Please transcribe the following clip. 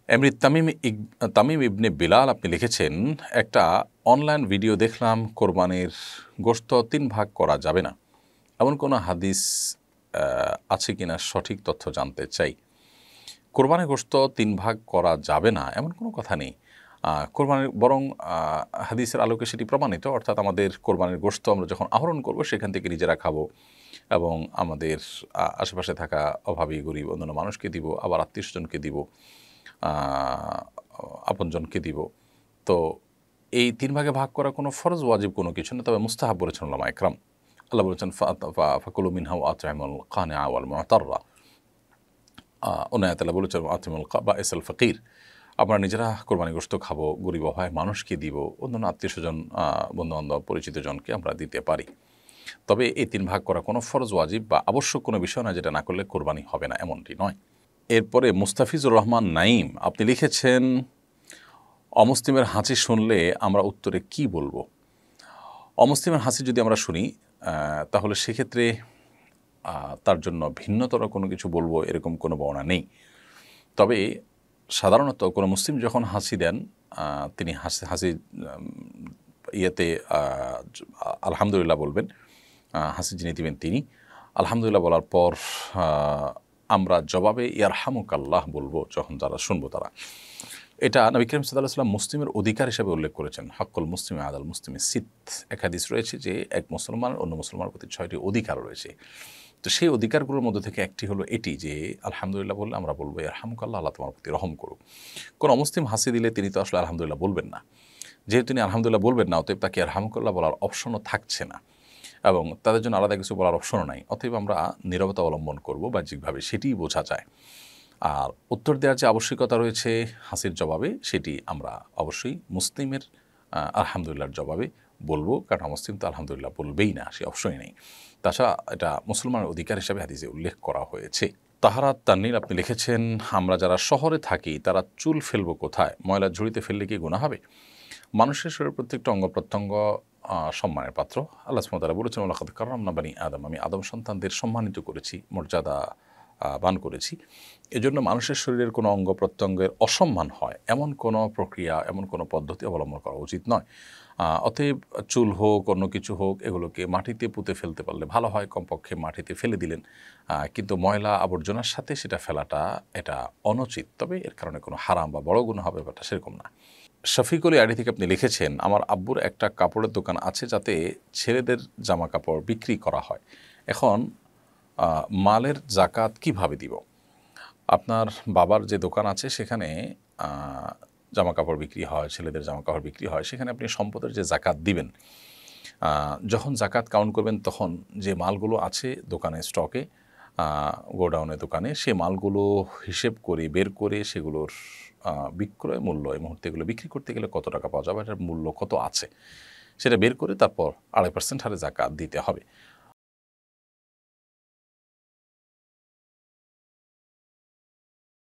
এমনি তামিম ইবনে বিলাল আপনি লিখেছেন, একটা অনলাইন ভিডিও দেখলাম কোরবানির গোশত ৩ ভাগ করা যাবে না, এমন কোনো হাদিস আছে কিনা সঠিক তথ্য জানতে চাই। কোরবানির গোশত ৩ ভাগ করা যাবে না এমন কোনো কথা নেই। কোরবানির বরং হাদিসের আলোকে সেটি প্রমাণিত, অর্থাৎ আমাদের কোরবানির গোশত আমরা যখন আহরণ করব সেখান থেকে নিজেরা খাবো এবং আমাদের আশেপাশে থাকা অভাবী গরিব অন্যান্য মানুষকে দিব, আবার আত্মীয়স্বজনকে দিব, আপনজনকে দিব। তো এই ৩ ভাগে ভাগ করা কোনো ফরজ ওয়াজিব কোনো কিছু না, তবে মুস্তাহাব বলেছেন উলামা ইকরাম। আল্লাহ বলেছেন ফাকুলু মিনহা ওয়া আত'ইমুল কানিআ ওয়াল মু'তাররা। অন্য আয়াতে আল্লাহ বলেছেন আতিমুল বাইসাল ফকির, আমরা নিজেরা কোরবানি গোশত খাবো, গরিব অসহায় মানুষকে দিব, অন্যান্য আত্মীয়স্বজন বন্ধুবান্ধব পরিচিতজনকে আমরা দিতে পারি। তবে এই ৩ ভাগ করা কোনো ফরজ ওয়াজিব বা আবশ্যক কোনো বিষয় না, যেটা না করলে কোরবানি হবে না এমনটি নয়। এরপরে মুস্তাফিজুর রহমান নাঈম আপনি লিখেছেন, অমুসলিমের হাঁচি শুনলে আমরা উত্তরে কি বলবো? অমুসলিমের হাসি যদি আমরা শুনি তাহলে সেক্ষেত্রে তার জন্য ভিন্নতর কোনো কিছু বলবো এরকম কোনো বর্ণনা নেই। তবে সাধারণত কোনো মুসলিম যখন হাসি দেন তিনি হাসি ইয়েতে আলহামদুলিল্লাহ বলবেন। হাসি যিনি দিবেন তিনি আলহামদুলিল্লাহ বলার পর আমরা জবাবে ইয়ারহামুকাল্লাহ বলবো যখন যারা শুনবো তারা। এটা নবী করিম সাল্লাল্লাহু আলাইহি ওয়াসাল্লাম মুসলিমের অধিকার হিসেবে উল্লেখ করেছেন। হাক্কুল মুসলিমি আলাল মুসলিমি সিত, এক হাদিস রয়েছে যে এক মুসলমানের অন্য মুসলমানের প্রতি 6টি অধিকার রয়েছে। তো সেই অধিকারগুলোর মধ্যে থেকে একটি হলো এটি যে আলহামদুলিল্লাহ বললে আমরা বলবো ইয়ারহামুকাল্লাহ, আল্লাহ তোমার প্রতি রহম করুক। কোনো অমুসলিম হাসি দিলে তিনি তো আসলে আলহামদুলিল্লাহ বলবেন না। যেহেতু তিনি আলহামদুলিল্লাহ বলবেন না, অতএব তাকে ইয়ারহামুকাল্লাহ বলার অপশনও থাকছে না এবং তাদের জন্য আলাদা কিছু বলার অপশনও নাই। অতএব আমরা নীরবতা অবলম্বন করব বাহ্যিকভাবে, সেটিই বোঝা যায়। আর উত্তর দেওয়ার যে আবশ্যকতা রয়েছে হাসির জবাবে, সেটি আমরা অবশ্যই মুসলিমের আলহামদুলিল্লাহর জবাবে বলবো, কারণ মুসলিম তো আলহামদুলিল্লাহ বলবেই না, সে অবশ্যই নেই। তাছাড়া এটা মুসলমানের অধিকার হিসাবে হাদিসে উল্লেখ করা হয়েছে। তাহারাত তাননীর আপনি লিখেছেন, আমরা যারা শহরে থাকি তারা চুল ফেলবো কোথায়? ময়লার ঝুড়িতে ফেললে কি গুনাহ হবে? মানুষের শরীরের প্রত্যেকটা অঙ্গ প্রত্যঙ্গ সম্মানের পাত্র। আল্লাহ সুবহানাহু ওয়া তাআলা বলেছেন, ওয়ালাকাদ কাররামনা বানি আদম, আমি আদম সন্তানদের সম্মানিত করেছি, মর্যাদা বান করেছি। এজন্য মানুষের শরীরের কোনো অঙ্গ প্রত্যঙ্গের অসম্মান হয় এমন কোনো প্রক্রিয়া, এমন কোনো পদ্ধতি অবলম্বন করা উচিত নয়। অতএব চুল হোক অন্য কিছু হোক, এগুলোকে মাটিতে পুঁতে ফেলতে পারলে ভালো হয়, কমপক্ষে মাটিতে ফেলে দিলেন। কিন্তু ময়লা আবর্জনার সাথে সেটা ফেলাটা এটা অনুচিত। তবে এর কারণে কোনো হারাম বা বড় গুনাহ হবে ব্যাপারটা সেরকম না। শফিকুল আইডি থেকে আপনি লিখেছেন, আমার আব্বুর একটা কাপড়ের দোকান আছে যাতে ছেলেদের জামা কাপড় বিক্রি করা হয়। এখন মালের জাকাত কিভাবে দিব? আপনার বাবার যে দোকান আছে সেখানে জামা কাপড় বিক্রি হয়, ছেলেদের জামা কাপড় বিক্রি হয়, সেখানে আপনি সম্পদের যে জাকাত দিবেন, যখন জাকাত কাউন্ট করবেন তখন যে মালগুলো আছে দোকানে স্টকে, গোডাউনে দোকানে, সে মালগুলো হিসেব করে বের করে সেগুলোর বিক্রয় মূল্য, এই মুহূর্তে এগুলো বিক্রি করতে গেলে কত টাকা পাওয়া যাবে, এটার মূল্য কত আছে সেটা বের করে তারপর 2.5% হারে জাকাত দিতে হবে।